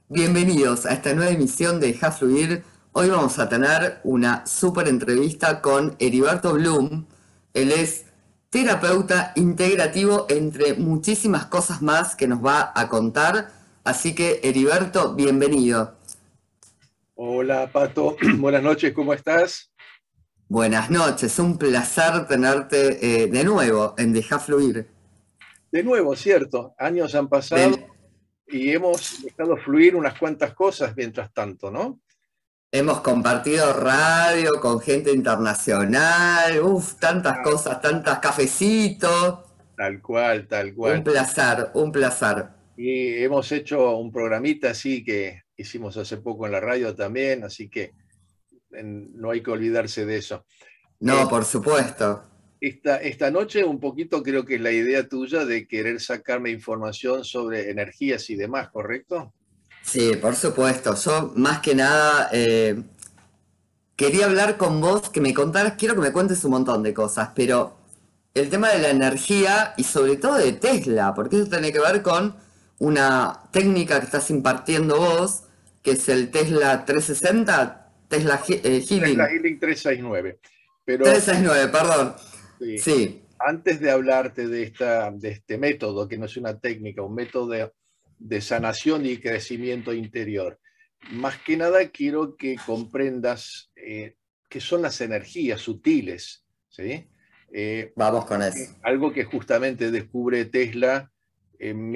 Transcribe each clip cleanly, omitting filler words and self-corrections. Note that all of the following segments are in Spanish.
Bienvenidos a esta nueva emisión de Deja Fluir. Hoy vamos a tener una súper entrevista con Heriberto Bloom. Él es terapeuta integrativo, entre muchísimas cosas más que nos va a contar. Así que, Heriberto, bienvenido. Hola Pato, buenas noches, ¿cómo estás? Buenas noches, un placer tenerte de nuevo en Deja Fluir. De nuevo, cierto, años han pasado Del- y hemos dejado fluir unas cuantas cosas mientras tanto, ¿no? Hemos compartido radio con gente internacional, tantas Ah, cosas, tantas cafecitos. tal cual, tal Un cual. placer, un placer. Y hemos hecho un programita así que hicimos hace poco en la radio también, así que no hay que olvidarse de eso. Eh, No, por supuesto. esta noche un poquito creo que es la idea tuya de querer sacarme información sobre energías y demás, ¿correcto? Sí, por supuesto. Yo más que nada quería hablar con vos, que me contaras, quiero que me cuentes un montón de cosas, pero el tema de la energía y sobre todo de Tesla, porque eso tiene que ver con una técnica que estás impartiendo vos, que es el Tesla 360, Tesla Tesla Healing. Healing 369. Pero 369, perdón. sí, Sí. antes de hablarte de este método, que no es una técnica, un método de sanación y crecimiento interior, más que nada quiero que comprendas qué son las energías sutiles, ¿sí? Eh, Vamos con eso. algo que justamente descubre Tesla en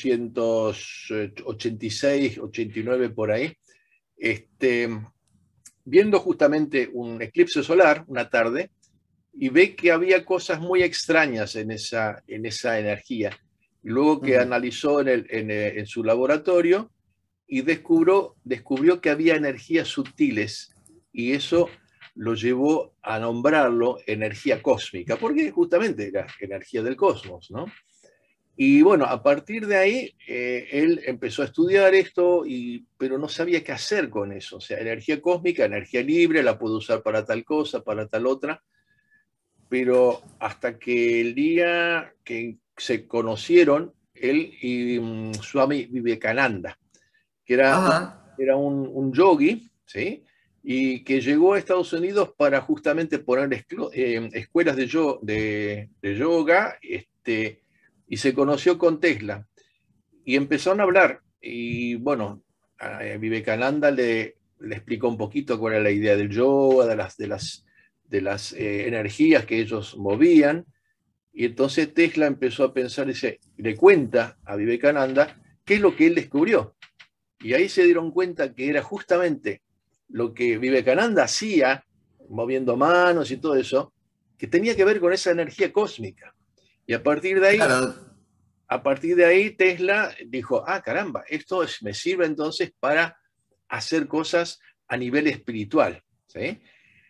1886, 89 por ahí, este, viendo justamente un eclipse solar una tarde, y ve que había cosas muy extrañas en esa energía. Y luego que Ujú. analizó en su laboratorio y descubrió que había energías sutiles y eso lo llevó a nombrarlo energía cósmica, porque justamente era energía del cosmos, ¿no? Y bueno, a partir de ahí, él empezó a estudiar esto, pero no sabía qué hacer con eso. O sea, energía cósmica, energía libre, la puedo usar para tal cosa, para tal otra, pero hasta que el día que se conocieron, él y Swami Vivekananda, que Ajá. era un yogi, ¿sí? Y que llegó a Estados Unidos para justamente poner escuelas de yoga, y se conoció con Tesla. Y empezaron a hablar, y bueno, a Vivekananda le explicó un poquito cuál era la idea del yoga, de las energías que ellos movían, y entonces Tesla empezó a pensar, dice, le cuenta a Vivekananda qué es lo que él descubrió. Y ahí se dieron cuenta que era justamente lo que Vivekananda hacía, moviendo manos y todo eso, que tenía que ver con esa energía cósmica. Y Claro. a partir de ahí Tesla dijo, ah, caramba, me sirve entonces para hacer cosas a nivel espiritual. ¿Sí?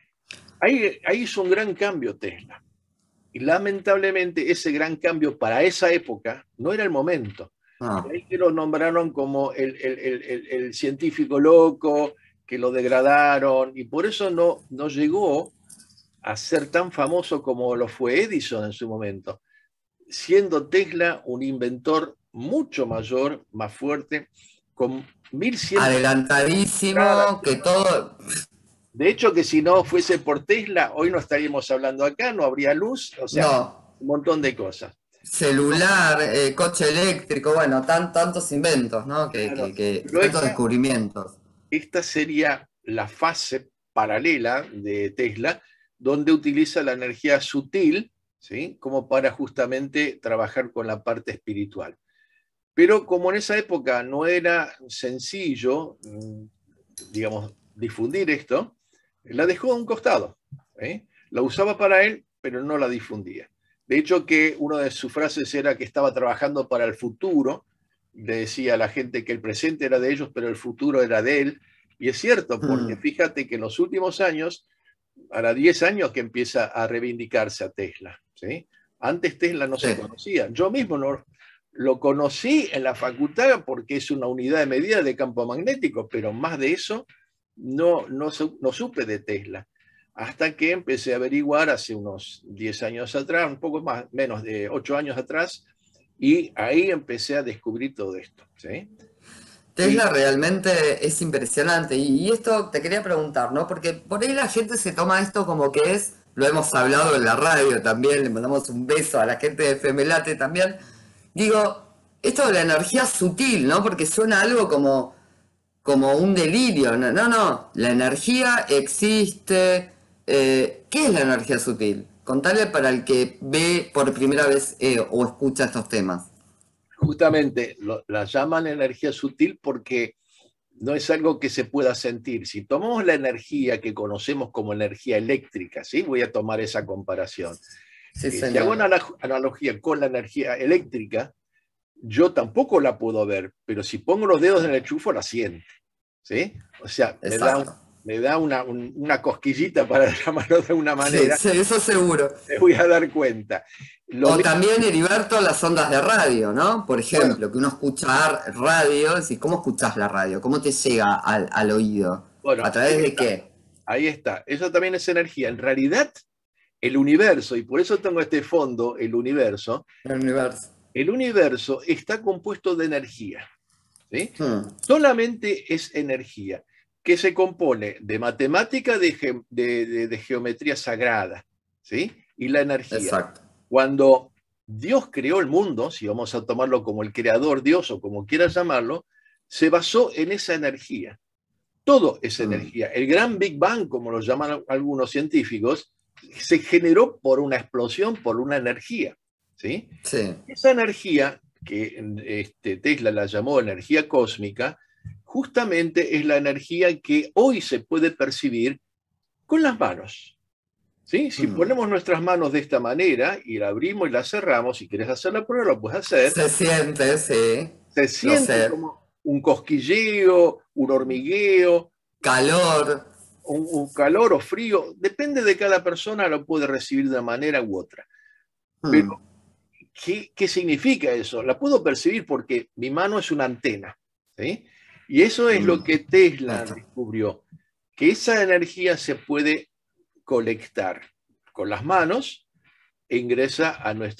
Ahí hizo un gran cambio Tesla. Y lamentablemente ese gran cambio para esa época no era el momento. Y No. ahí que lo nombraron como el científico loco, que lo degradaron, y por eso no llegó a ser tan famoso como lo fue Edison en su momento, siendo Tesla un inventor mucho mayor, más fuerte, con 1100 Adelantadísimo, que todo. de hecho, que si no fuese por Tesla, hoy no estaríamos hablando acá, no habría luz, o sea, No. un montón de cosas. Celular, coche eléctrico, bueno, tantos inventos, ¿no? Claro, pero Tantos descubrimientos. esta sería la fase paralela de Tesla, donde utiliza la energía sutil, ¿sí? Como para justamente trabajar con la parte espiritual. Pero como en esa época no era sencillo, digamos, difundir esto, la dejó a un costado. ¿Eh? La usaba para él, pero no la difundía. De hecho, que una de sus frases era que estaba trabajando para el futuro, le decía a la gente que el presente era de ellos, pero el futuro era de él. Y es cierto, porque Mm, fíjate que en los últimos años, ahora 10 años que empieza a reivindicarse a Tesla. ¿Sí? Antes Tesla no se sí. conocía. Yo mismo no, lo conocí en la facultad porque es una unidad de medida de campo magnético, pero más de eso no supe de Tesla. Hasta que empecé a averiguar hace unos 10 años atrás, un poco más, menos de 8 años atrás, y ahí empecé a descubrir todo esto. ¿Sí? Tesla realmente es impresionante. Y esto te quería preguntar, ¿no? Porque por ahí la gente se toma esto como que es, lo hemos hablado en la radio también, le mandamos un beso a la gente de Femelate también. Digo, esto de la energía sutil, ¿no? Porque suena algo como un delirio. No, no, no. La energía existe. ¿Qué es la energía sutil? Contale para el que ve por primera vez o escucha estos temas. Justamente la llaman energía sutil porque no es algo que se pueda sentir. Si tomamos la energía que conocemos como energía eléctrica, ¿sí? Voy a tomar esa comparación. Sí, Si hago señor. una analogía con la energía eléctrica, yo tampoco la puedo ver, pero si pongo los dedos en el enchufo la siento, ¿sí? O sea, Exacto. me da una cosquillita, para llamarlo de una Sí, manera, sí, eso seguro. me voy a dar cuenta. Lo O mismo, también, Heriberto, las ondas de radio, ¿no? Por bueno, ejemplo, que uno escucha radio, decís, ¿cómo escuchás la radio? ¿Cómo te llega al oído? ¿A bueno, través de qué? ahí está. Eso también es energía. En realidad, el universo, y por eso tengo este fondo, El universo. el universo está compuesto de energía, ¿sí? Hmm, Solamente es energía, que se compone de matemática, de geometría sagrada, ¿sí? Y la energía. exacto. Cuando Dios creó el mundo, si vamos a tomarlo como el creador Dios o como quieras llamarlo, se basó en esa energía. Todo es Hmm, energía. El gran Big Bang, como lo llaman algunos científicos, se generó por una explosión, por una energía, ¿sí? sí. Esa energía, que Tesla la llamó energía cósmica, justamente es la energía que hoy se puede percibir con las manos. ¿Sí? Si Hmm. ponemos nuestras manos de esta manera y la abrimos y la cerramos, si quieres hacer la prueba, lo puedes hacer, Se siente, sí. se Lo siente sé. como un cosquilleo, un hormigueo, Calor. un calor o frío, depende de cada persona, lo puede recibir de una manera u otra. Pero, Hmm, ¿qué significa eso? La puedo percibir porque mi mano es una antena, ¿sí? Y eso es hmm. lo que Tesla Esto. descubrió, que esa energía se puede colectar con las manos e ingresa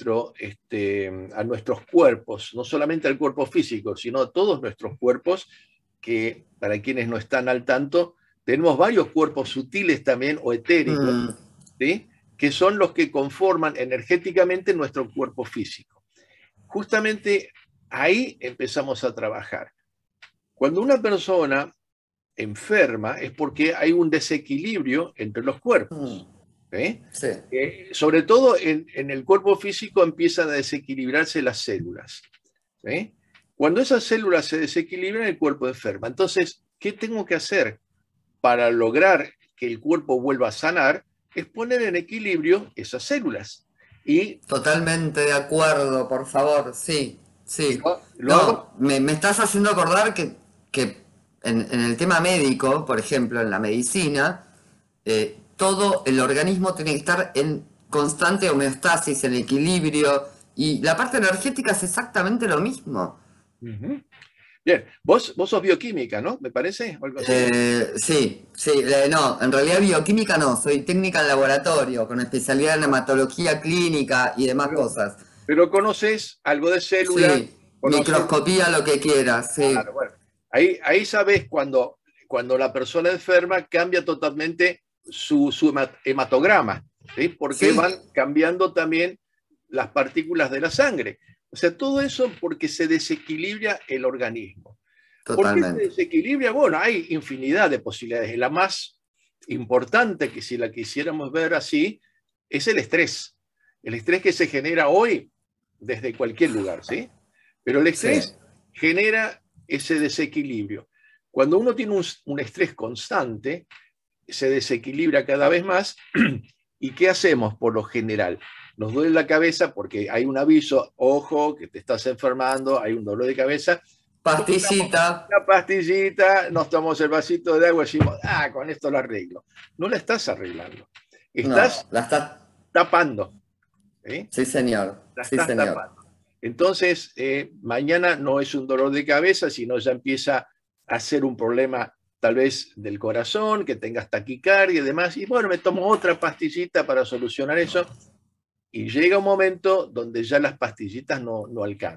a nuestros cuerpos, no solamente al cuerpo físico, sino a todos nuestros cuerpos, que para quienes no están al tanto, tenemos varios cuerpos sutiles también o etéricos, Hmm, ¿sí? Que son los que conforman energéticamente nuestro cuerpo físico. Justamente ahí empezamos a trabajar. Cuando una persona enferma es porque hay un desequilibrio entre los hmm. cuerpos. ¿Sí? Sí, Sobre todo en el cuerpo físico empiezan a desequilibrarse las células. ¿Sí? Cuando esas células se desequilibran, el cuerpo enferma. Entonces, ¿qué tengo que hacer para lograr que el cuerpo vuelva a sanar? Es poner en equilibrio esas células. Y, totalmente de acuerdo, por favor, sí, y sí. lo hago. No, me estás haciendo acordar que en el tema médico, por ejemplo, en la medicina, todo el organismo tiene que estar en constante homeostasis, en equilibrio, y la parte energética es exactamente lo mismo. Uh-huh. Bien, vos sos bioquímica, ¿no? ¿Me parece? O algo así. Sí, sí, no, en realidad bioquímica no, soy técnica en laboratorio, con especialidad en hematología clínica y demás Pero, cosas. pero conoces algo de células, Sí, conoces. microscopía, lo que quieras, sí, Claro, bueno, ahí sabes cuando la persona enferma cambia totalmente su hematograma, ¿sí? Porque sí, van cambiando también las partículas de la sangre. O sea, todo eso porque se desequilibra el organismo. ¿Por qué se totalmente. desequilibra? Bueno, hay infinidad de posibilidades. La más importante, que si la quisiéramos ver así, es el estrés. El estrés que se genera hoy desde cualquier lugar, ¿sí? Pero el Sí, estrés genera ese desequilibrio. Cuando uno tiene un estrés constante, se desequilibra cada vez más. ¿Y qué hacemos por lo general? Nos duele la cabeza porque hay un aviso, ojo, que te estás enfermando, hay un dolor de cabeza. Tomamos pastillita, una pastillita, nos tomamos el vasito de agua y decimos, con esto lo arreglo. No la estás arreglando. no, Estás la está, tapando. ¿Sí? sí señor, La sí estás señor, tapando. Entonces, mañana no es un dolor de cabeza, sino ya empieza a ser un problema tal vez del corazón, que tengas taquicardia y demás. Y bueno, me tomo otra pastillita para solucionar eso. Y llega un momento donde ya las pastillitas no alcanzan.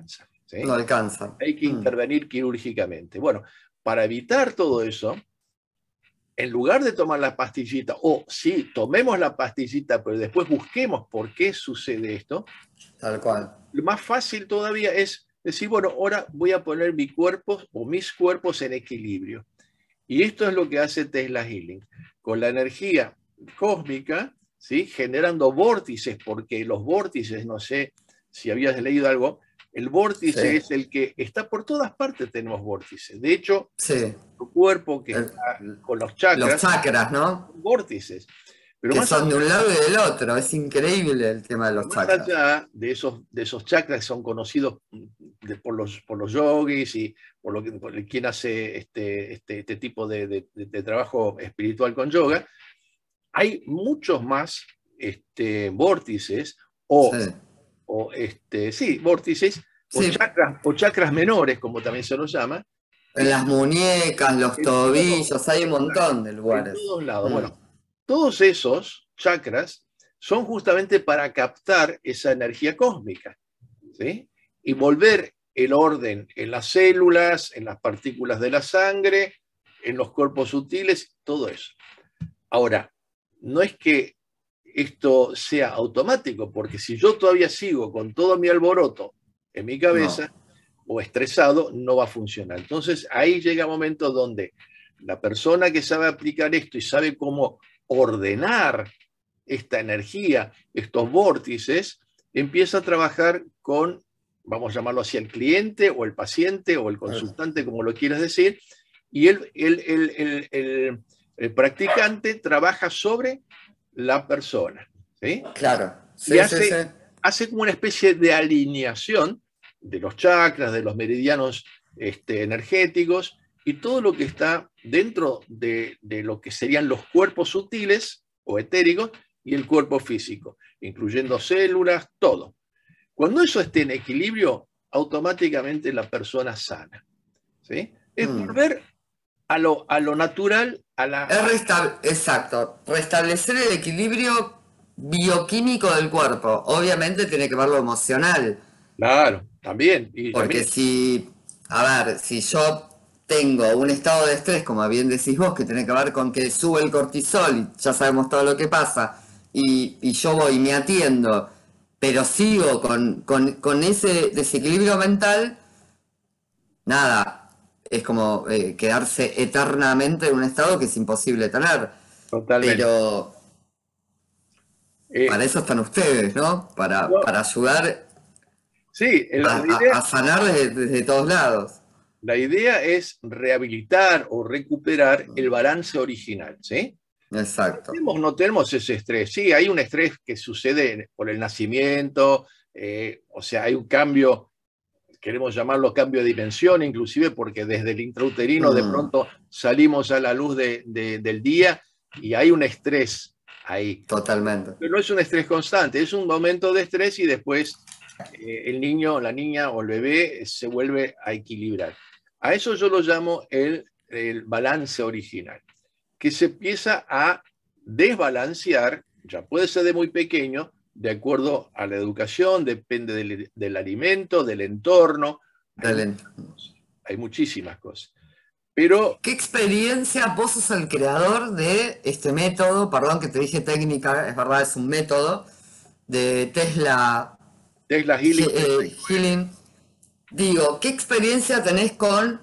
¿sí? No alcanza. Hay que intervenir quirúrgicamente. Bueno, para evitar todo eso, en lugar de tomar la pastillita, o sí, tomemos la pastillita, pero después busquemos por qué sucede esto, Tal cual. lo más fácil todavía es decir, bueno, ahora voy a poner mi cuerpo o mis cuerpos en equilibrio. Y esto es lo que hace Tesla Healing. Con la energía cósmica, ¿sí? Generando vórtices, porque los vórtices, no sé si habías leído algo, el vórtice Sí. es el que está por todas partes, tenemos vórtices. De hecho, Sí. tu cuerpo que El- está con los los chakras, chakras, ¿no? son vórtices. Pero Que más son de allá, un lado y del otro. Es increíble el tema de pero los más chakras. allá de esos chakras que son conocidos por los yogis y por quien hace este tipo de trabajo espiritual con yoga, hay muchos más vórtices Sí. sí, vórtices Sí, o chakras menores, como también se los llama, que en las muñecas, los en todos, tobillos, hay un montón de en lugares. todos lados. Mm, Bueno, todos esos chakras son justamente para captar esa energía cósmica, ¿sí? Y volver el orden en las células, en las partículas de la sangre, en los cuerpos sutiles, todo eso. Ahora, no es que esto sea automático, porque si yo todavía sigo con todo mi alboroto en mi no, cabeza o estresado, no va a funcionar. Entonces ahí llega un momento donde la persona que sabe aplicar esto y sabe cómo ordenar esta energía, estos vórtices, empieza a trabajar con, vamos a llamarlo así, el cliente o el paciente o el consultante, como lo quieras decir, y el practicante trabaja sobre la persona, ¿sí? claro. Y Sí, sí, sí. hace como una especie de alineación de los chakras, de los meridianos energéticos y todo lo que está dentro de lo que serían los cuerpos sutiles o etéricos y el cuerpo físico, incluyendo células, todo. Cuando eso esté en equilibrio, automáticamente la persona sana, ¿sí? Es Mm. volver a lo natural, Exacto, restablecer el equilibrio bioquímico del cuerpo. Obviamente tiene que ver lo emocional, claro, también, y porque también, si, a ver, si yo tengo un estado de estrés, como bien decís vos, que tiene que ver con que sube el cortisol y ya sabemos todo lo que pasa, y yo voy y me atiendo, pero sigo con ese desequilibrio mental, nada, es como quedarse eternamente en un estado que es imposible tener. totalmente. Pero Eh, para eso están ustedes, ¿no? no, Para ayudar sí, a sanar desde todos lados. la idea es rehabilitar o recuperar el balance original, ¿sí? Exacto. No tenemos ese estrés. Sí, hay un estrés que sucede por el nacimiento, o sea, hay un cambio, queremos llamarlo cambio de dimensión, inclusive porque desde el intrauterino de Mm, pronto salimos a la luz del día y hay un estrés ahí. totalmente. Pero no es un estrés constante, es un momento de estrés y después el niño, la niña o el bebé se vuelve a equilibrar. A eso yo lo llamo el balance original, que se empieza a desbalancear, ya puede ser de muy pequeño, de acuerdo a la educación, depende del alimento, del entorno, hay Dale. muchas cosas, hay muchísimas cosas. Pero ¿Qué experiencia? Vos sos el creador de este método, perdón que te dije técnica, es verdad, es un método de Tesla Tesla Healing Healing. Digo, ¿qué experiencia tenés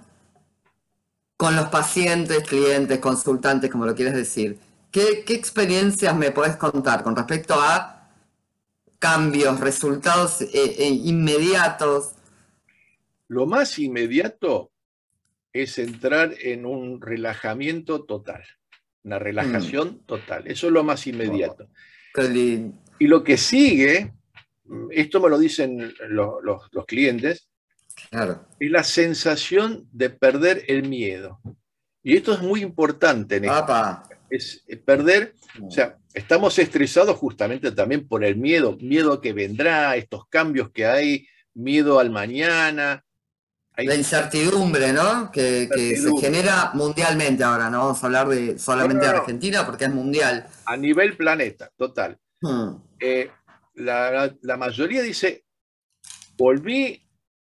con los pacientes, clientes, consultantes, como lo quieras decir? ¿Qué experiencias me podés contar con respecto a cambios, resultados inmediatos? lo más inmediato es entrar en un relajamiento total, una Mm, relajación total. Eso es lo más oh, inmediato. qué lindo. Y lo que sigue, esto me lo dicen los clientes, Claro. es la sensación de perder el miedo. Y esto es muy importante en esta Apa. es perder, o sea, estamos estresados justamente también por el miedo que vendrá, estos cambios que hay, miedo al mañana, La hay incertidumbre, ¿no? Que se incertidumbre. genera mundialmente ahora, no vamos a hablar de No, solamente no, de no, Argentina porque es mundial. a nivel planeta, total. Hmm, La mayoría dice, volví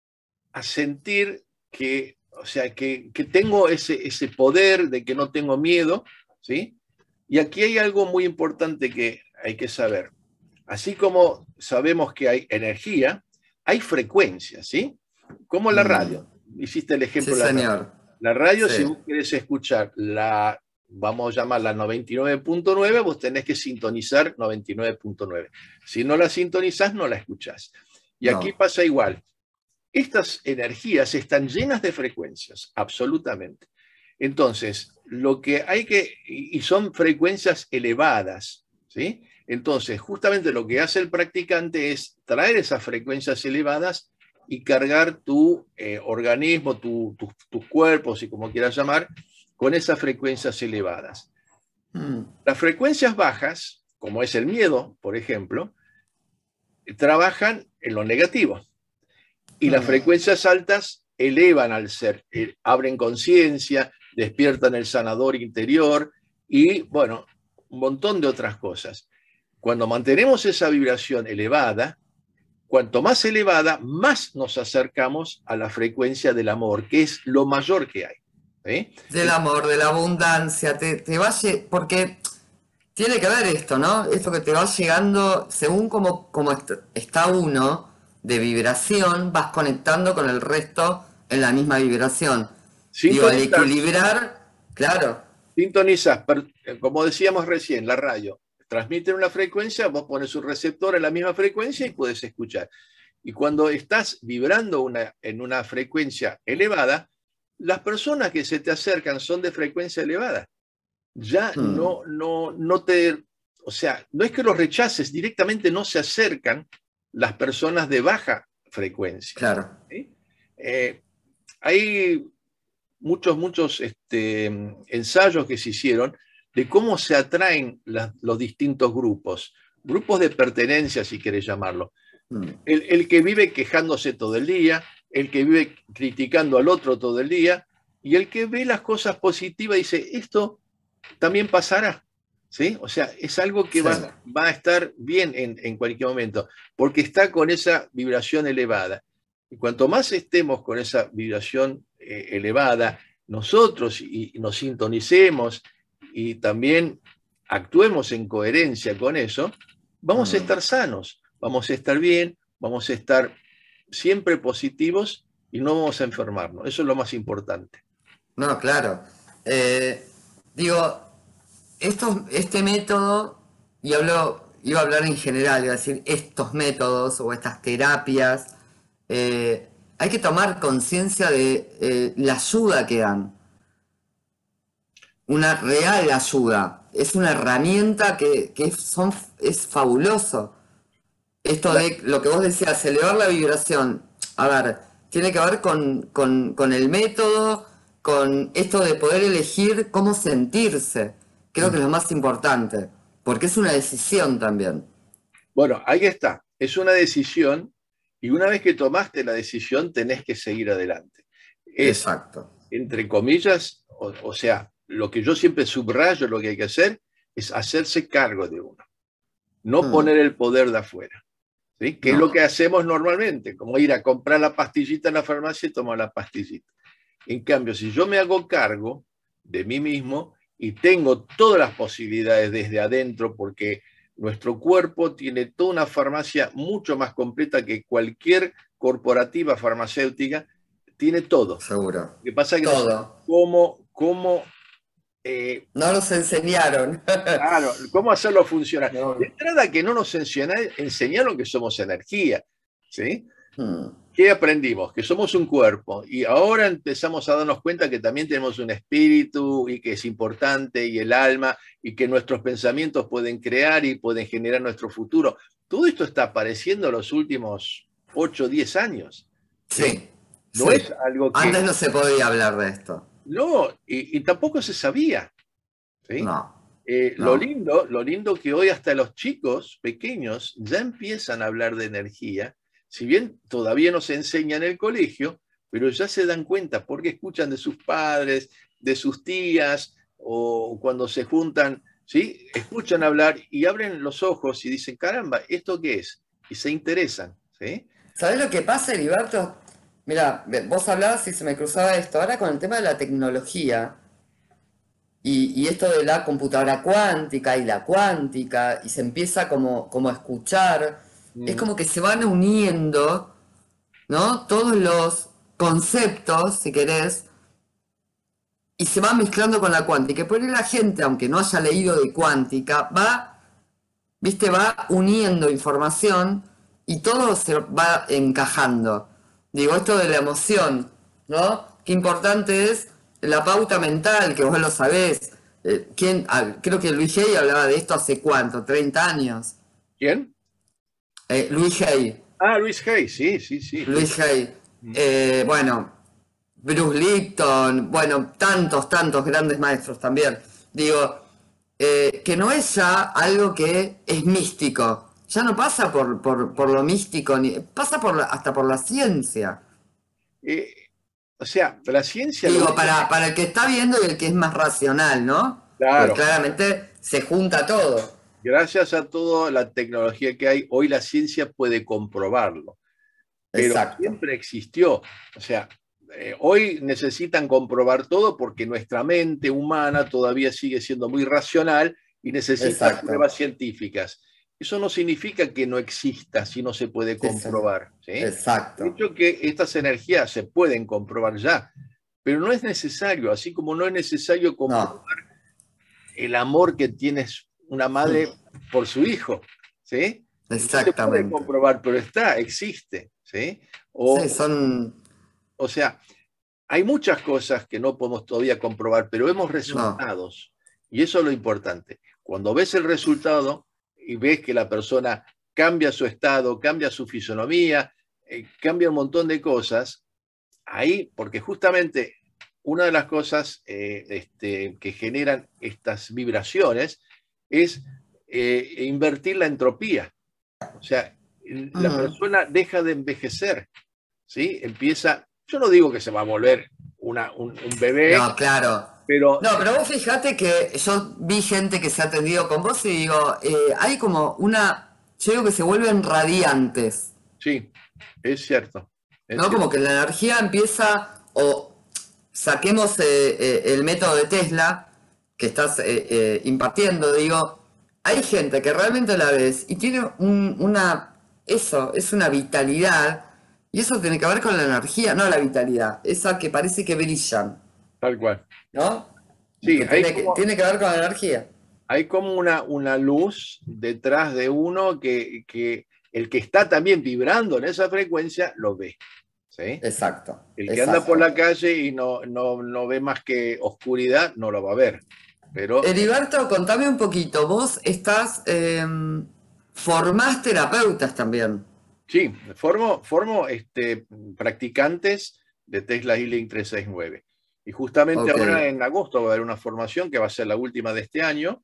a sentir que, o sea, que tengo ese poder, de que no tengo miedo, ¿sí? Y aquí hay algo muy importante que hay que saber. Así como sabemos que hay energía, hay frecuencias, ¿sí? Como la Mm, radio. Hiciste el sí, ejemplo de la radio. señor. La radio, Sí. si vos querés escuchar la, vamos a llamarla 99.9, vos tenés que sintonizar 99.9. Si no la sintonizás, no la escuchás. Y aquí No. pasa igual. Estas energías están llenas de frecuencias, absolutamente. Entonces, lo que hay que, y son frecuencias elevadas, ¿sí? Entonces, justamente lo que hace el practicante es traer esas frecuencias elevadas y cargar tu organismo, tus cuerpos, y como quieras llamar, con esas frecuencias elevadas. Mm, Las frecuencias bajas, como es el miedo, por ejemplo, trabajan en lo negativo. Y las mm. frecuencias altas elevan al ser, abren conciencia, despiertan el sanador interior y, bueno, un montón de otras cosas. Cuando mantenemos esa vibración elevada, cuanto más elevada, más nos acercamos a la frecuencia del amor, que es lo mayor que hay. Del amor, de la abundancia, porque tiene que ver esto, ¿no? Esto que te va llegando, según como está uno de vibración, vas conectando con el resto en la misma vibración. Digo, al Sintonizas, equilibrar, claro. sintonizas, como decíamos recién, la radio transmite una frecuencia, vos pones un receptor en la misma frecuencia y puedes escuchar. Y cuando estás vibrando en una frecuencia elevada, las personas que se te acercan son de frecuencia elevada. Ya Hmm, no te, o sea, no es que los rechaces, directamente no se acercan las personas de baja frecuencia. claro. ¿Sí? Hay muchos ensayos que se hicieron de cómo se atraen los distintos grupos, grupos de pertenencia, si querés llamarlo. Hmm, El que vive quejándose todo el día, el que vive criticando al otro todo el día, y el que ve las cosas positivas y dice, esto también pasará. ¿Sí? O sea, es algo que sí. va a estar bien en cualquier momento, porque está con esa vibración elevada. Y cuanto más estemos con esa vibración elevada, nosotros y nos sintonicemos y también actuemos en coherencia con eso, vamos a Hmm. estar sanos, vamos a estar bien, vamos a estar siempre positivos y no vamos a enfermarnos. Eso es lo más importante. No, claro. Eh, digo, este método, iba a hablar en general, iba a decir estos métodos o estas terapias, hay que tomar conciencia de la ayuda que dan, una real ayuda, es una herramienta es fabuloso. Esto La- de lo que vos decías, elevar la vibración, a ver, tiene que ver con el método, con esto de poder elegir cómo sentirse. Creo que es lo más importante, porque es una decisión también. Bueno, ahí está. Es una decisión y una vez que tomaste la decisión tenés que seguir adelante. Es, Exacto. entre comillas, o sea, lo que yo siempre subrayo, lo que hay que hacer es hacerse cargo de uno, no Hmm, poner el poder de afuera. ¿Sí? Que es lo que no, hacemos normalmente, como ir a comprar la pastillita en la farmacia y tomar la pastillita. En cambio, si yo me hago cargo de mí mismo y tengo todas las posibilidades desde adentro, porque nuestro cuerpo tiene toda una farmacia mucho más completa que cualquier corporativa farmacéutica, tiene todo. seguro. Lo que pasa es que no sabemos Todo. cómo No nos enseñaron. claro, cómo hacerlo funcionar. De No. entrada que no nos enseñaron que somos energía, ¿sí? Hmm, ¿Qué aprendimos? Que somos un cuerpo y ahora empezamos a darnos cuenta que también tenemos un espíritu y que es importante y el alma y que nuestros pensamientos pueden crear y pueden generar nuestro futuro. Todo esto está apareciendo en los últimos 8 o 10 años. ¿Sí? sí, No es sí. algo Antes que... no se podía hablar de esto. No, y tampoco se sabía. ¿Sí? No, no. Lo lindo que hoy hasta los chicos pequeños ya empiezan a hablar de energía, si bien todavía no se enseña en el colegio, pero ya se dan cuenta porque escuchan de sus padres, de sus tías, o cuando se juntan, ¿sí? Escuchan hablar y abren los ojos y dicen, caramba, ¿esto qué es? Y se interesan, ¿sí? ¿Sabés lo que pasa, Heriberto? Mira, vos hablabas y se me cruzaba esto. Ahora con el tema de la tecnología y esto de la computadora cuántica y la cuántica, y se empieza como a escuchar, es Mm. como que se van uniendo, ¿no? Todos los conceptos, si querés, y se va mezclando con la cuántica. Y por ahí la gente, aunque no haya leído de cuántica, viste, va uniendo información y todo se va encajando. Digo, esto de la emoción, ¿no? Qué importante es la pauta mental, que vos lo sabés. Creo que Luis Hay hablaba de esto hace cuánto, 30 años. ¿Quién? Luis Hay, Ah, Luis Hay, sí, sí, sí. Luis Hay. Mm. Bueno, Bruce Lipton, bueno, tantos grandes maestros también. Digo, que no es ya algo que es místico. Ya no pasa por lo místico, pasa hasta por la ciencia. Eh, o sea, la ciencia lo Digo, único que... para el que está viendo y el que es más racional, ¿no? Pues Claro, claramente se junta todo. gracias a toda la tecnología que hay, hoy la ciencia puede comprobarlo, pero Exacto, siempre existió. O sea, hoy necesitan comprobar todo porque nuestra mente humana todavía sigue siendo muy racional y necesita exacto, pruebas científicas. Eso no significa que no exista si no se puede sí, señor. comprobar, ¿sí? De Exacto. hecho, que estas energías se pueden comprobar ya, pero no es necesario, así como no es necesario comprobar No, el amor que tiene una madre por su hijo, ¿sí? No se puede exactamente. comprobar, pero está, existe, ¿sí? Sí, O, son... o sea, hay muchas cosas que no podemos todavía comprobar, pero vemos No. resultados. Y eso es lo importante. Cuando ves el resultado y ves que la persona cambia su estado, cambia su fisonomía, cambia un montón de cosas, ahí, porque justamente una de las cosas que generan estas vibraciones es invertir la entropía. O sea, la Ujú. persona deja de envejecer, ¿sí? Empieza, yo no digo que se va a volver un bebé, No, claro. pero No, pero vos fijate que yo vi gente que se ha atendido con vos y digo, hay como yo digo que se vuelven radiantes, sí, es cierto, es ¿no? Como cierto. que la energía empieza, o saquemos el método de Tesla que estás impartiendo, digo, hay gente que realmente la ves y tiene eso, es una vitalidad, y eso tiene que ver con la energía, no la vitalidad, esa que parece que brillan, Tal cual. ¿no? Sí, Que tiene que ver con la energía. hay como una luz detrás de uno que el que está también vibrando en esa frecuencia lo ve, ¿sí? Exacto, El que anda por exacto. la calle y no ve más que oscuridad, no lo va a ver. Pero Heriberto, contame un poquito. Vos formás terapeutas también. sí, formo practicantes de Tesla Healing 369. Y justamente Ok. ahora en agosto va a haber una formación que va a ser la última de este año.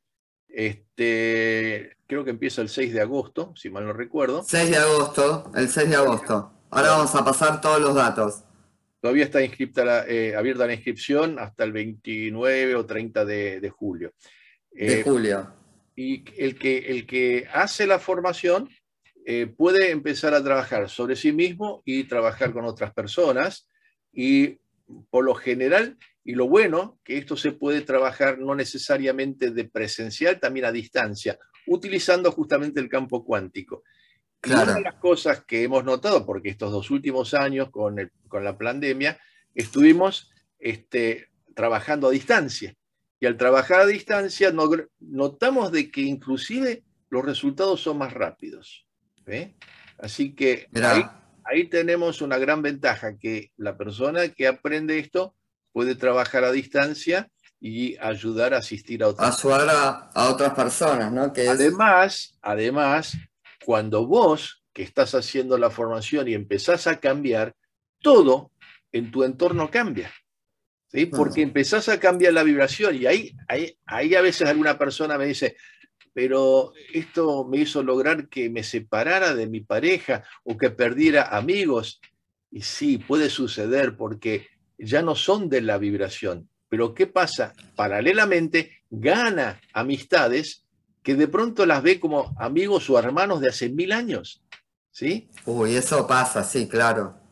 Creo que empieza el 6 de agosto, si mal no recuerdo. 6 de agosto, el 6 de agosto. Ahora Todavía, vamos a pasar todos los datos todavía está abierta la inscripción hasta el 29 o 30 de julio. de Eh, julio. y el que hace la formación puede empezar a trabajar sobre sí mismo y trabajar con otras personas. Y por lo general, y lo bueno, que esto se puede trabajar no necesariamente de presencial, también a distancia, utilizando justamente el campo cuántico. Y una de Claro. las cosas que hemos notado, porque estos 2 últimos años con la pandemia, estuvimos trabajando a distancia. Y al trabajar a distancia notamos de que inclusive los resultados son más rápidos. ¿Eh? Así que ahí, Mirá, ahí tenemos una gran ventaja, que la persona que aprende esto puede trabajar a distancia y ayudar a asistir a otras personas. ayudar a otras personas, ¿no? Que es... Además, cuando vos que estás haciendo la formación y empezás a cambiar, todo en tu entorno cambia, ¿sí? Porque mm, empezás a cambiar la vibración y ahí a veces alguna persona me dice, pero esto me hizo lograr que me separara de mi pareja o que perdiera amigos. Y sí, puede suceder porque ya no son de la vibración. Pero ¿qué pasa? Paralelamente gana amistades que de pronto las ve como amigos o hermanos de hace 1000 años. ¿Sí? Uy, eso pasa, sí, claro.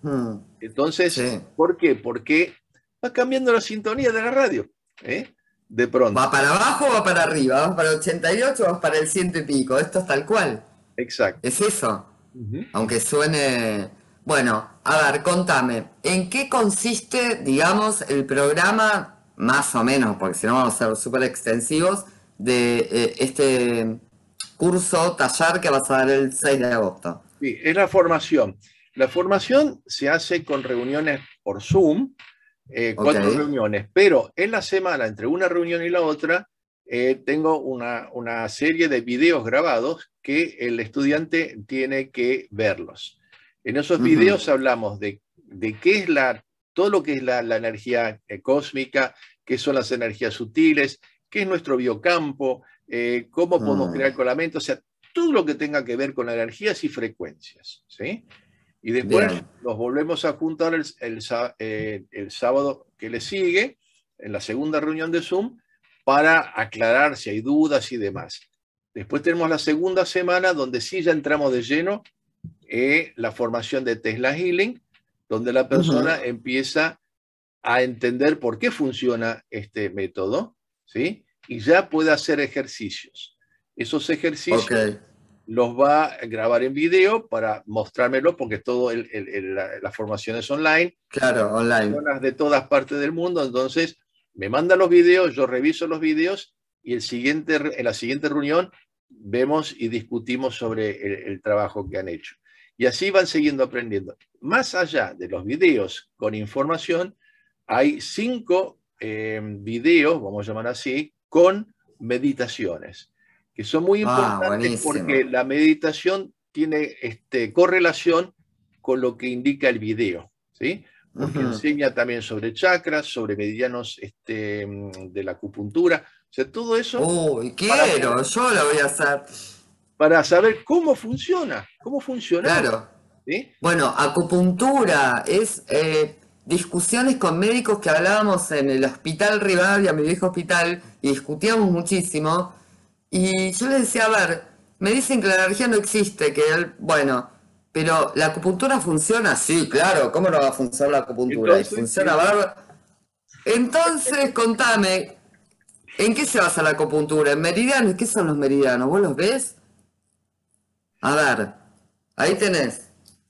Mm, Entonces, sí. ¿por qué? Porque va cambiando la sintonía de la radio, ¿eh? De ¿Va pronto. para abajo o va para arriba? ¿Vas para 88 o vas para el ciento y pico? Esto es tal cual. Exacto. Es eso. Ujú. Aunque suene... Bueno, a ver, contame, ¿en qué consiste, digamos, el programa, más o menos, porque si no vamos a ser súper extensivos, de este curso, taller que vas a dar el 6 de agosto? Sí, es la formación. La formación se hace con reuniones por Zoom, Ok. 4 reuniones, pero en la semana, entre una reunión y la otra, tengo una serie de videos grabados que el estudiante tiene que verlos. En esos Ujú. videos hablamos de qué es todo lo que es la energía cósmica, qué son las energías sutiles, qué es nuestro biocampo, cómo podemos Mm, crear colamentos, o sea, todo lo que tenga que ver con energías y frecuencias, ¿sí? Y después bien. nos volvemos a juntar el sábado que le sigue, en la segunda reunión de Zoom, para aclarar si hay dudas y demás. Después tenemos la segunda semana donde sí ya entramos de lleno en la formación de Tesla Healing, donde la Ujú. persona empieza a entender por qué funciona este método, ¿sí? Y ya puede hacer ejercicios. Esos Ok, ejercicios los va a grabar en video para mostrármelo, porque todo la formación es online, claro, online. personas de todas partes del mundo, entonces me mandan los videos, yo reviso los videos y en la siguiente reunión vemos y discutimos sobre el trabajo que han hecho. Y así van siguiendo aprendiendo. Más allá de los videos con información, hay 5 videos, vamos a llamar así, con meditaciones, que son muy Ah, importantes porque buenísimo. la meditación tiene correlación con lo que indica el video, ¿sí? Porque Ujú. enseña también sobre chakras, sobre meridianos de la acupuntura, o sea, todo eso Uy, para quiero, yo lo voy a hacer. saber cómo funcionamos, Claro. ¿sí? Bueno, acupuntura es discusiones con médicos que hablábamos en el hospital Rivadavia, mi viejo hospital, y discutíamos muchísimo. Y yo les decía, a ver, me dicen que la energía no existe, bueno, pero la acupuntura funciona, sí, claro, ¿cómo no va a funcionar la acupuntura? Y Entonces, funciona bárbaro. Entonces, contame, ¿en qué se basa la acupuntura? ¿En meridianos? ¿Qué son los meridianos? ¿Vos los ves? A ver, ahí bueno, tenés.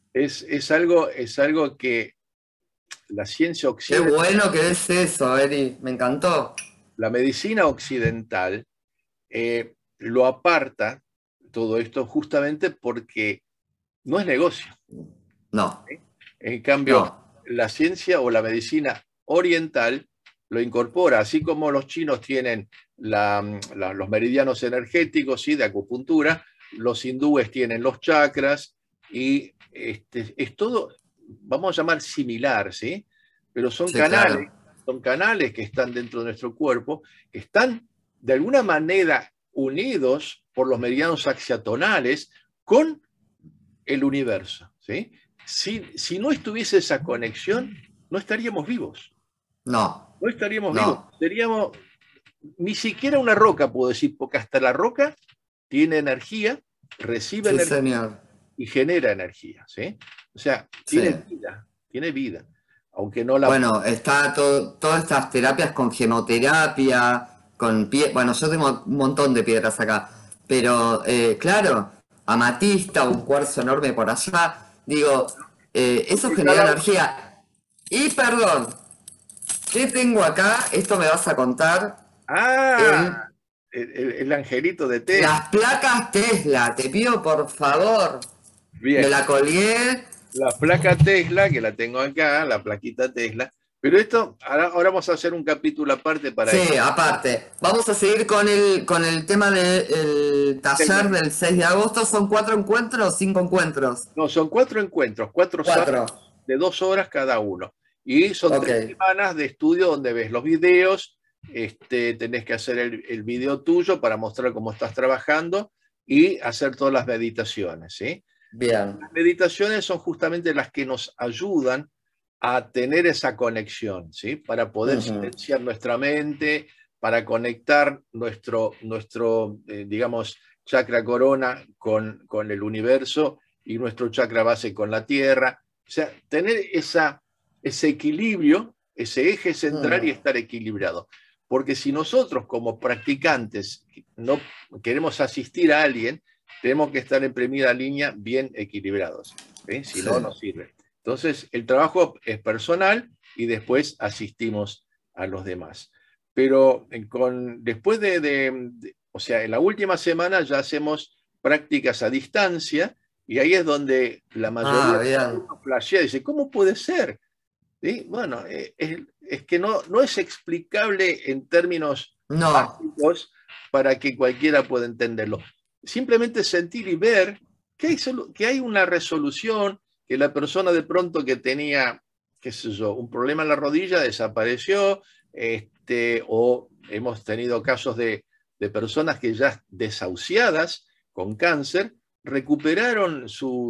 es algo que la ciencia Qué occidental, bueno que ves eso, Eri, me encantó. la medicina occidental, lo aparta todo esto justamente porque no es negocio. No, En cambio, no, la ciencia o la medicina oriental lo incorpora, así como los chinos tienen los meridianos energéticos, ¿sí? De acupuntura, los hindúes tienen los chakras y es todo, vamos a llamar similar, ¿sí? Pero sí, claro, son canales que están dentro de nuestro cuerpo, que están de alguna manera unidos por los meridianos axiatonales con el universo, ¿sí? Si no estuviese esa conexión, no estaríamos vivos. no, No estaríamos vivos. no, Seríamos ni siquiera una roca, puedo decir, porque hasta la roca tiene energía, recibe sí, energía señor, y genera energía, ¿sí? O sea, sí. tiene vida, aunque no la... Bueno, está todas estas terapias con gemoterapia, con pie, bueno, yo tengo un montón de piedras acá, pero claro, amatista, un cuarzo enorme por allá, digo, eso Porque genera cada uno... energía. Y perdón, ¿qué tengo acá? Esto me vas a contar, Ah, el, el angelito de Tesla. las placas Tesla, te pido por favor, me Bien, la colgué. la placa Tesla, que la tengo acá, la plaquita Tesla. Pero esto, ahora vamos a hacer un capítulo aparte para esto. Sí, aparte. Vamos a seguir con el tema del taller del 6 de agosto. ¿Son 4 encuentros o 5 encuentros? No, son 4 encuentros, 4 sábados 4. de 2 horas cada uno. Y son Ok, 3 semanas de estudio donde ves los videos, tenés que hacer el video tuyo para mostrar cómo estás trabajando y hacer todas las meditaciones, ¿sí? bien. Las meditaciones son justamente las que nos ayudan a tener esa conexión, ¿sí? Para poder Ujú. silenciar nuestra mente, para conectar nuestro digamos, chakra corona con el universo y nuestro chakra base con la tierra. O sea, tener ese equilibrio, ese eje central y Mm, estar equilibrado. Porque si nosotros como practicantes no queremos asistir a alguien, tenemos que estar en primera línea bien equilibrados. ¿Sí? Si sí. no, no sirve. Entonces, el trabajo es personal y después asistimos a los demás. Pero después o sea, en la última semana ya hacemos prácticas a distancia y ahí es donde la mayoría Ah, de los bien. alumnos flashea y dice, ¿cómo puede ser? ¿Sí? Bueno, es que no es explicable en términos No, básicos para que cualquiera pueda entenderlo. Simplemente sentir y ver que hay una resolución, que la persona de pronto que tenía, qué sé yo, un problema en la rodilla desapareció, o hemos tenido casos de personas que ya desahuciadas con cáncer recuperaron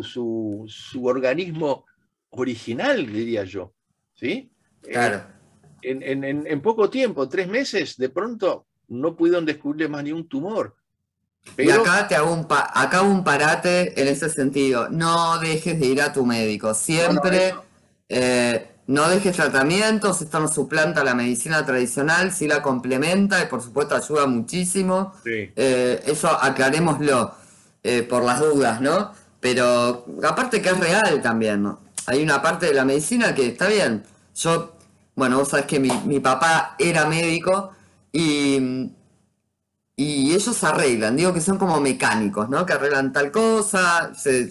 su organismo original, diría yo. ¿Sí? Eh, claro. en poco tiempo, 3 meses, de pronto no pudieron descubrir más ni un tumor. Y Pero, acá te hago acá hago un parate en ese sentido. No dejes de ir a tu médico. no, no, Siempre eso, no dejes tratamientos. Esto no suplanta la medicina tradicional, sí la complementa y por supuesto ayuda muchísimo. sí, Eso aclarémoslo por las dudas, ¿no? Pero aparte que es real también, ¿no? Hay una parte de la medicina que está bien. Yo, bueno, vos sabés que mi papá era médico y y ellos arreglan, digo que son como mecánicos, ¿no? Que arreglan tal cosa,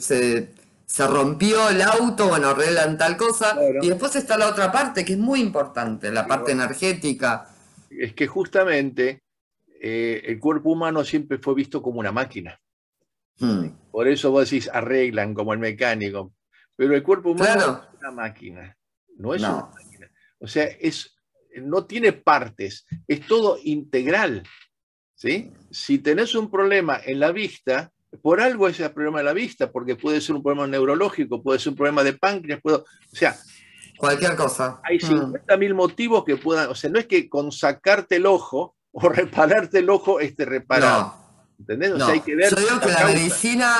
se rompió el auto, bueno, arreglan tal cosa. Y claro. después está la otra parte, que es muy importante, la Y parte bueno, energética. es que justamente el cuerpo humano siempre fue visto como una máquina. Hmm. Por eso vos decís arreglan como el mecánico. Pero el cuerpo humano no Claro, es una máquina. No es una no. máquina. O sea, no tiene partes, es todo integral. ¿Sí? Si tenés un problema en la vista, por algo es el problema de la vista, porque puede ser un problema neurológico, puede ser un problema de páncreas, o sea, Cualquier cosa. hay Hmm. 50.000 motivos que puedan, o sea, no es que con sacarte el ojo o repararte el ojo esté reparado, No, ¿entendés? O sea, hay no. que Yo ver digo la causa.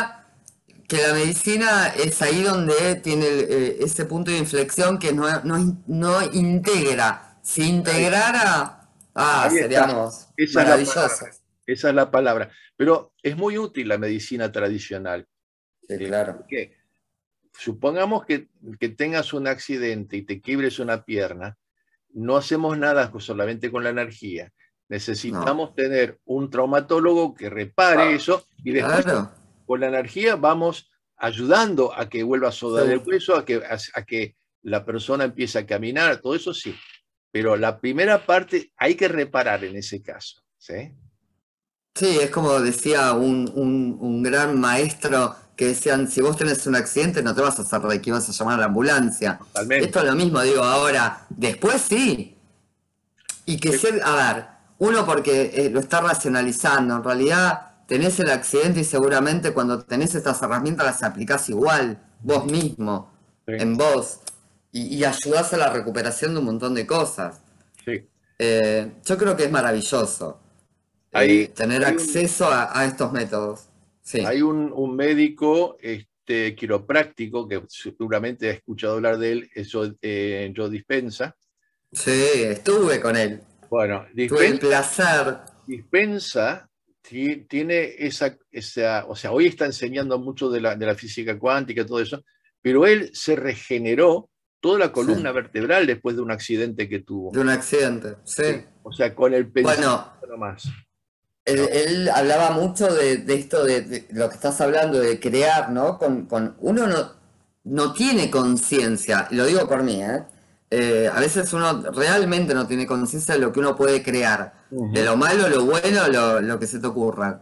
que la medicina es ahí donde tiene ese punto de inflexión que no integra. Si Ahí, integrara, ahí está, seríamos esa es la palabra, maravillosos. esa es la palabra. Pero es muy útil la medicina tradicional. Sí, claro. ¿Por qué? Supongamos que tengas un accidente y te quiebres una pierna, no hacemos nada solamente con la energía. No, Necesitamos tener un traumatólogo que repare eso y después claro. con la energía vamos ayudando a que vuelva a soldar el Segu- hueso, a que la persona empiece a caminar, todo eso sí. Pero la primera parte hay que reparar en ese caso. ¿Sí? Sí, es como decía un gran maestro que decían, si vos tenés un accidente no te vas a hacer de que vas a llamar a la ambulancia. Esto es Totalmente. lo mismo, digo, ahora, después sí. Y que Sí, ser, a ver, uno porque lo está racionalizando, en realidad tenés el accidente y seguramente cuando tenés estas herramientas las aplicás igual, vos mismo, sí, en vos, y ayudás a la recuperación de un montón de cosas. sí. Yo creo que es maravilloso Hay, tener hay un, acceso a estos métodos. Sí, Hay un médico quiropráctico que seguramente ha escuchado hablar de él, es Joe Dispensa. sí, estuve con él, Bueno, tuve el placer. Dispensa tiene o sea, hoy está enseñando mucho de la física cuántica y todo eso, pero él se regeneró toda la Sí, columna vertebral después de un accidente que tuvo. de un accidente, sí. Sí. O sea, con el Bueno, pensamiento nomás. él, ¿No? él hablaba mucho de esto, de lo que estás hablando, de crear, ¿no? Uno no tiene conciencia, y lo digo por mí, ¿eh? A veces uno realmente no tiene conciencia de lo que uno puede crear, de Ujú. lo malo, lo bueno, lo que se te ocurra.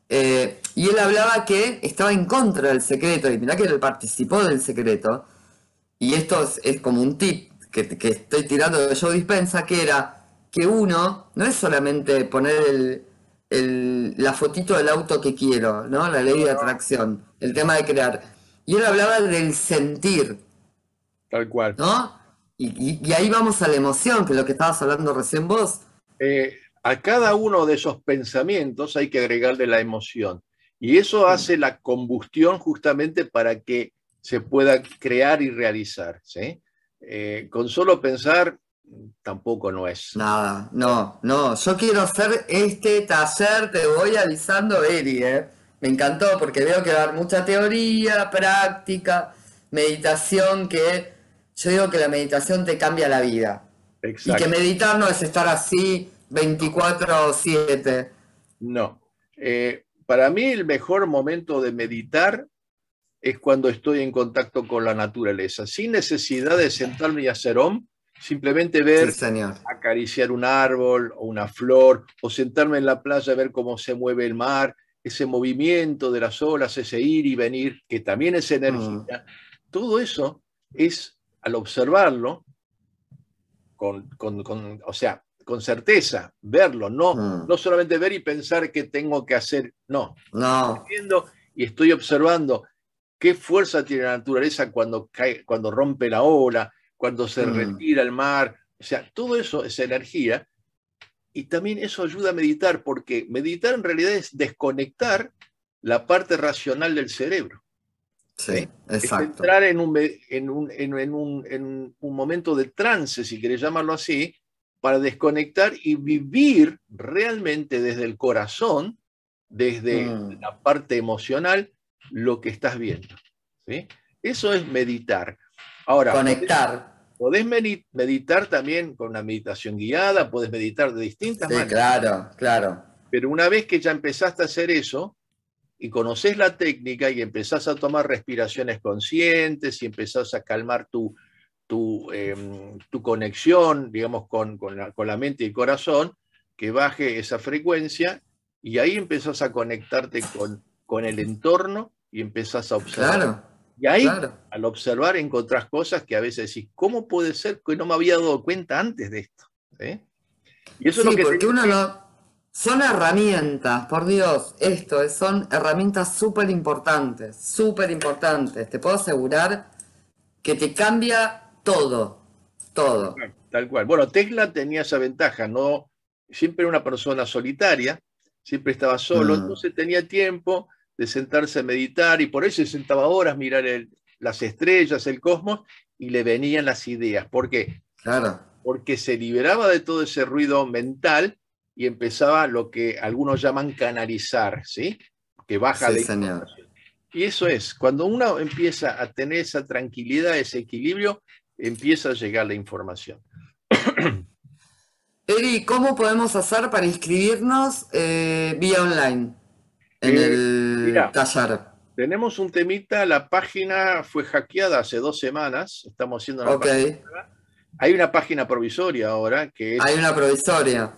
Y él hablaba que estaba en contra del secreto, y mirá que él participó del secreto, y esto es como un tip que estoy tirando de Joe Dispensa, que era que uno no es solamente poner la fotito del auto que quiero, ¿no? La ley No, de no, atracción, el tema de crear. Y él hablaba del sentir, tal cual. ¿no? Y ahí vamos a la emoción, que es lo que estabas hablando recién vos. A cada uno de esos pensamientos hay que agregarle la emoción. Y eso Mm, hace la combustión justamente para que se pueda crear y realizar, ¿sí? Con solo pensar tampoco no es. Nada, no, no. Yo quiero hacer este taller, te voy avisando, Eri, ¿eh? Me encantó porque veo que va a haber mucha teoría, práctica, meditación, que yo digo que la meditación te cambia la vida. Y que Exacto. meditar no es estar así 24/7. No. Para mí el mejor momento de meditar es cuando estoy en contacto con la naturaleza, sin necesidad de sentarme y hacer om, simplemente Sí, ver, señor. acariciar un árbol o una flor, o sentarme en la playa a ver cómo se mueve el mar, ese movimiento de las olas, ese ir y venir, que también es Mm, energía. Todo eso es, al observarlo, o sea, con certeza, verlo, mm. no solamente ver y pensar que tengo que hacer, no, No. viendo y estoy observando qué fuerza tiene la naturaleza cuando cae, cuando rompe la ola, cuando se Mm, retira el mar. O sea, todo eso es energía y también eso ayuda a meditar, porque meditar en realidad es desconectar la parte racional del cerebro. sí, ¿Sí? Es exacto. entrar en un momento de trance, si querés llamarlo así, para desconectar y vivir realmente desde el corazón, desde Mm. la parte emocional, lo que estás viendo. ¿Sí? Eso es meditar. Ahora, Conectar. podés meditar también con una meditación guiada, podés meditar de distintas Sí, maneras, claro, claro. pero una vez que ya empezaste a hacer eso, y conoces la técnica y empezás a tomar respiraciones conscientes y empezás a calmar tu conexión, digamos, con la mente y el corazón, que baje esa frecuencia y ahí empezás a conectarte con el entorno y empezás a observar. Claro, Y ahí, claro. al observar, encontrás cosas que a veces decís, ¿cómo puede ser que no me había dado cuenta antes de esto? ¿Sí? Y eso es lo Sí, que porque tenés uno que... no... Son herramientas, por Dios, son herramientas súper importantes, súper importantes. Te puedo asegurar que te cambia todo, todo. Tal cual. Bueno, Tesla tenía esa ventaja, no siempre era una persona solitaria, siempre estaba solo, Mm, entonces tenía tiempo de sentarse a meditar y por eso se sentaba horas a mirar las estrellas, el cosmos y le venían las ideas. ¿Por qué? claro, Porque se liberaba de todo ese ruido mental y empezaba lo que algunos llaman canalizar, ¿sí? Que baja sí, la señor. información. Y eso es, cuando uno empieza a tener esa tranquilidad, ese equilibrio, empieza a llegar la información. Eri, ¿cómo podemos hacer para inscribirnos vía online en Eh, el Mira, taller? tenemos un temita, la página fue hackeada hace 2 semanas, estamos haciendo una Ok, página nueva. Hay una página provisoria ahora que hay es una provisoria.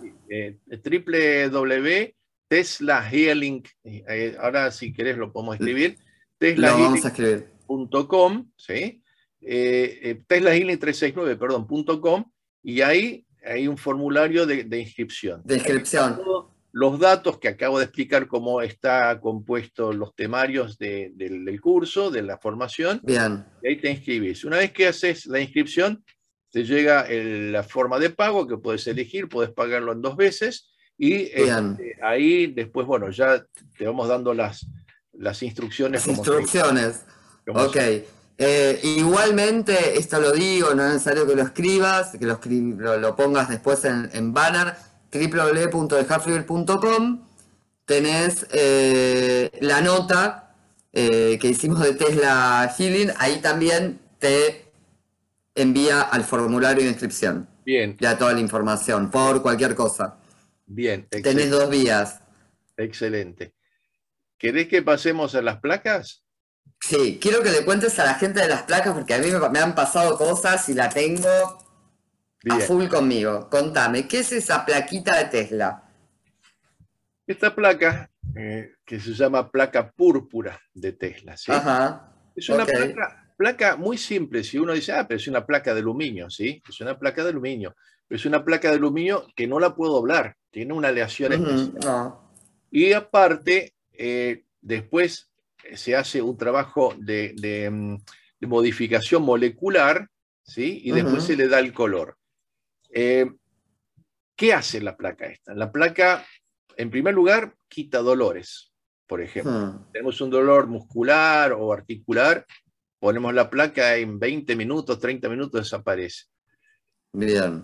www.teslahealing, ahora si querés lo podemos escribir, Lo vamos a escribir. teslahealing.com, ¿sí? Teslahealing369, perdón, .com, y ahí hay un formulario de inscripción. De Ahí están inscripción. todos los datos que acabo de explicar, cómo está compuesto los temarios del curso, de la formación, Bien, y ahí te inscribís. Una vez que haces la inscripción, te llega la forma de pago que puedes elegir, puedes pagarlo en 2 veces, y bien. ahí después, bueno, ya te vamos dando las instrucciones Las como seguir. instrucciones. Como Ok. seguir. Igualmente, esto lo digo, no es necesario que lo escribas, que lo pongas después en banner, www.dejarfluir.com. Tenés la nota que hicimos de Tesla Healing, ahí también te envía al formulario de inscripción. Bien, Ya toda la información, por cualquier cosa. bien, Tenés excelente, 2 vías. excelente. ¿Querés que pasemos a las placas? Sí, quiero que le cuentes a la gente de las placas porque a mí me han pasado cosas y la tengo a Bien. full conmigo. Contame, ¿qué es esa plaquita de Tesla? Esta placa, que se llama placa púrpura de Tesla, ¿sí? Ajá, Es una ok. placa muy simple. Si uno dice, pero es una placa de aluminio, ¿sí? Es una placa de aluminio. Pero es una placa de aluminio que no la puedo doblar. Tiene una aleación Ujú, especial. no. Y aparte, después se hace un trabajo de modificación molecular, ¿sí? Y después se Ujú, le da el color. Eh, ¿Qué hace la placa esta? La placa, en primer lugar, quita dolores, por ejemplo. ujú, Tenemos un dolor muscular o articular, ponemos la placa en 20 minutos, 30 minutos desaparece. Bien.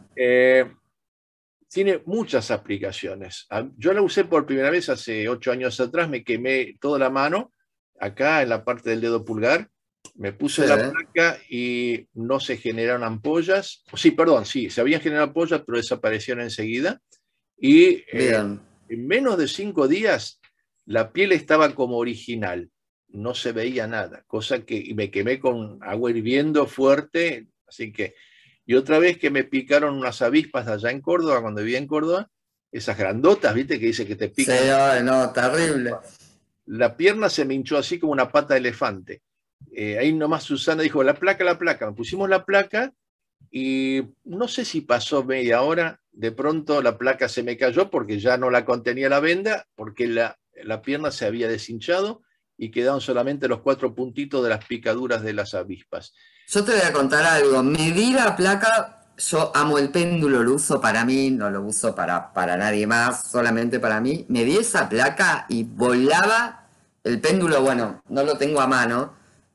Tiene muchas aplicaciones. Yo la usé por primera vez hace 8 años atrás, me quemé toda la mano, acá en la parte del dedo pulgar, me Sí, puse la placa y no se generaron ampollas. Sí, perdón, sí, se habían generado ampollas, pero desaparecieron enseguida. Y bien. en menos de 5 días la piel estaba como original, no se veía nada, cosa que y me quemé con agua hirviendo fuerte, así que, y otra vez que me picaron unas avispas allá en Córdoba, cuando vivía en Córdoba, esas grandotas, viste, que dice que te Sí, pican. ay, no, terrible. La pierna se me hinchó así como una pata de elefante. Ahí nomás Susana dijo, la placa, me pusimos la placa y no sé si pasó media hora, de pronto la placa se me cayó porque ya no la contenía la venda, porque la pierna se había deshinchado y quedaron solamente los 4 puntitos de las picaduras de las avispas. Yo te voy a contar algo. Medí la placa, yo amo el péndulo, lo uso para mí, no lo uso para nadie más, solamente para mí. Medí esa placa y volaba el péndulo, bueno, no lo tengo a mano,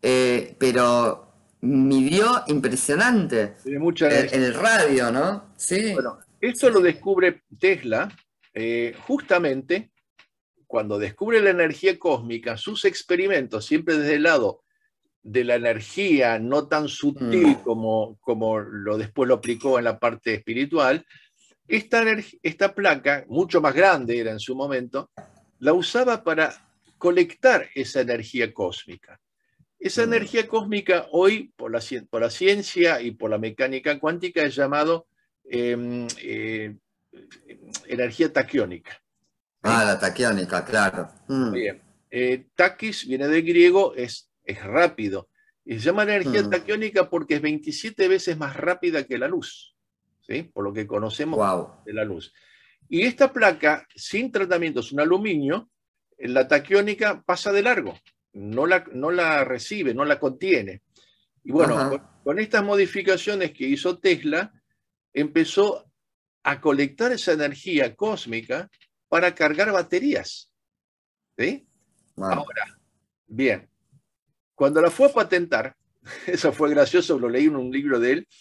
pero midió impresionante. Tiene mucha energía. El radio, ¿no? Sí, Bueno, esto sí, lo sí. descubre Tesla justamente cuando descubre la energía cósmica, sus experimentos, siempre desde el lado de la energía no tan Mm. sutil como después lo aplicó en la parte espiritual, esta placa, mucho más grande era en su momento, la usaba para colectar esa energía cósmica. Esa Mm. energía cósmica hoy, por la ciencia y por la mecánica cuántica, es llamado eh, eh, energía taquiónica. Ah, ¿Sí? la taquiónica, claro. Mm. Bien. Taquis viene del griego, es rápido. Y se llama energía Mm. taquiónica porque es 27 veces más rápida que la luz, ¿sí? Por lo que conocemos Wow. de la luz. Y esta placa, sin tratamiento, es un aluminio, la taquiónica pasa de largo, no la recibe, no la contiene. Y bueno, con, Ajá. con estas modificaciones que hizo Tesla, empezó a colectar esa energía cósmica para cargar baterías, ¿sí? Wow. Ahora, bien, cuando la fue a patentar, eso fue gracioso, lo leí en un libro de él,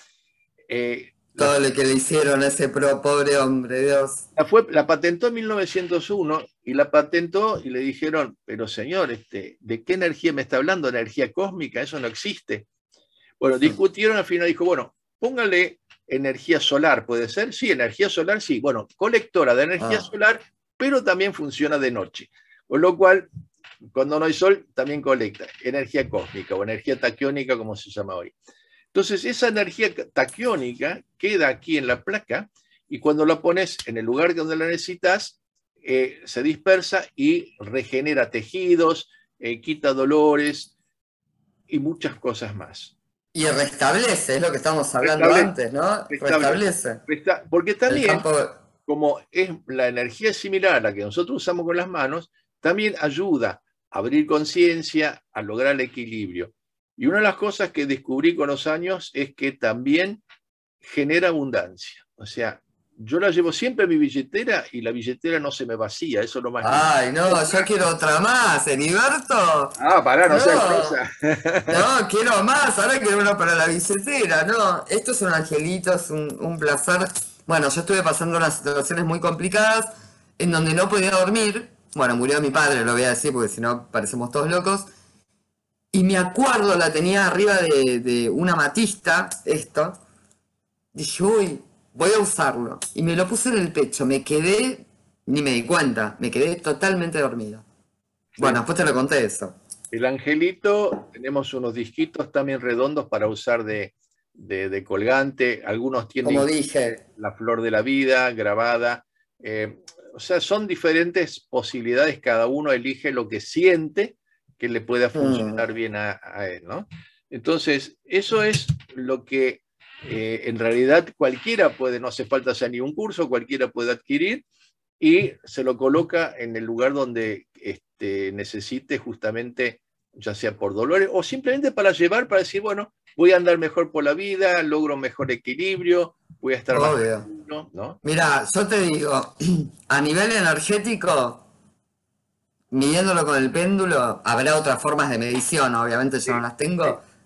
la, Todo lo que le hicieron a ese pobre hombre, Dios. la patentó en 1901 y la patentó y le dijeron, pero señor, ¿de qué energía me está hablando? ¿Energía cósmica? Eso no existe. Bueno, discutieron, al final dijo, bueno, póngale energía solar, ¿puede ser? Sí, energía solar, sí. Bueno, colectora de energía Ah, solar, pero también funciona de noche. Con lo cual, cuando no hay sol, también colecta energía cósmica o energía taquiónica, como se llama hoy. Entonces, esa energía taquiónica queda aquí en la placa y cuando la pones en el lugar donde la necesitas, se dispersa y regenera tejidos, quita dolores y muchas cosas más. y restablece, es lo que estábamos hablando Restablece, antes, ¿no? restablece, Restablece porque el también, campo. como es la energía similar a la que nosotros usamos con las manos, también ayuda a abrir conciencia, a lograr el equilibrio. Y una de las cosas que descubrí con los años es que también genera abundancia. O sea, yo la llevo siempre en mi billetera y la billetera no se me vacía, eso es lo más lindo. Ay, no, yo quiero otra más, Heriberto. Ah, pará, no seas No, grosa. no, quiero más, ahora quiero uno para la billetera, no. Esto es un angelito, es un placer. Bueno, yo estuve pasando unas situaciones muy complicadas en donde no podía dormir. Bueno, murió mi padre, lo voy a decir porque si no parecemos todos locos. Y me acuerdo, la tenía arriba de una matista, esto. Dije, uy, voy a usarlo. Y me lo puse en el pecho. Me quedé, ni me di cuenta, me quedé totalmente dormido. Bueno, Sí. después te lo conté eso. El angelito, tenemos unos disquitos también redondos para usar de colgante. Algunos Como tienen dije, la flor de la vida grabada. O sea, son diferentes posibilidades. Cada uno elige lo que siente que le pueda mm, funcionar bien a él, ¿no? Entonces, eso es lo que en realidad cualquiera puede, no hace falta hacer ni un curso, cualquiera puede adquirir y se lo coloca en el lugar donde necesite justamente, ya sea por dolores o simplemente para llevar, para decir, bueno, voy a andar mejor por la vida, logro mejor equilibrio, voy a estar más obvio. tranquilo, ¿no? Mira, yo te digo, a nivel energético, midiéndolo con el péndulo, habrá otras formas de medición, obviamente yo no Sí, las sí. tengo,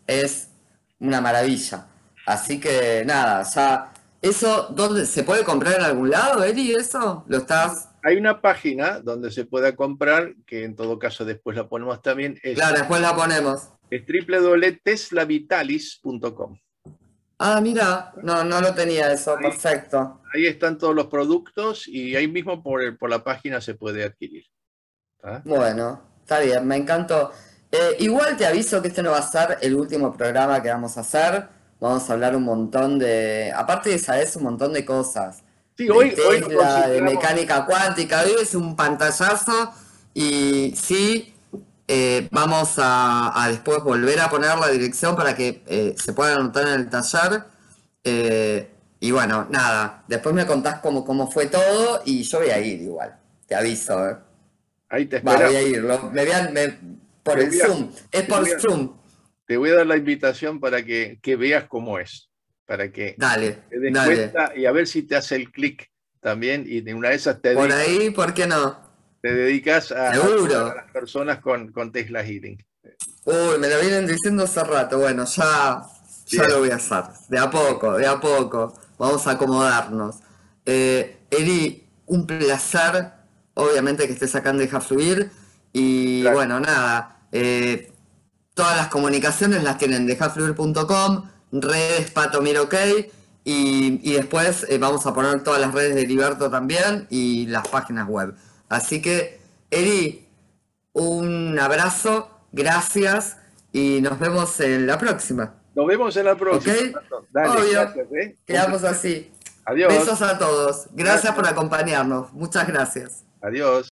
es una maravilla. Así que nada, ya. ¿Eso dónde se puede comprar en algún lado, Eri? ¿Eso? ¿Lo estás? Hay una página donde se pueda comprar, que en todo caso después la ponemos también, Claro, después la ponemos. es www.teslavitalis.com. Ah, mira, no, no lo tenía eso, Ahí, perfecto. ahí están todos los productos y ahí mismo por la página se puede adquirir. ¿Tá? Bueno, está bien, me encantó. Igual te aviso que este no va a ser el último programa que vamos a hacer. Vamos a hablar un montón de, aparte de sabes un montón de cosas, Sí, de hoy lo Tesla, de concentramos. mecánica cuántica. Hoy es un pantallazo y sí, vamos a después volver a poner la dirección para que se puedan anotar en el taller. Y bueno, nada, después me contás cómo fue todo y yo voy a ir igual, te aviso, ¿eh? Ahí te Va, voy esperamos. a ir, por Te el voy a, Zoom, es te por voy a, Zoom. te voy a dar la invitación para que veas cómo es, para que Dale, te des dale. cuenta y a ver si te hace el clic también y de una de esas Por ahí, ¿por qué no? te dedicas a ayudar a Seguro. las personas con Tesla Healing. Uy, me lo vienen diciendo hace rato. Bueno, ya Bien, lo voy a hacer. De a poco, de a poco. Vamos a acomodarnos. Eri, un placer. Obviamente que estés acá en Deja Fluir. Y gracias. bueno, nada. Todas las comunicaciones las tienen en dejafluir.com, redes Patomir OK. Y después vamos a poner todas las redes de Heriberto también y las páginas web. Así que, Eri, un abrazo, gracias y nos vemos en la próxima. Nos vemos en la ¿Ok? próxima. Pato. Dale, Obvio. gracias, ¿eh? Un Quedamos placer. así. Adiós. Besos a todos. Gracias por Gracias. acompañarnos. Muchas gracias. Adiós.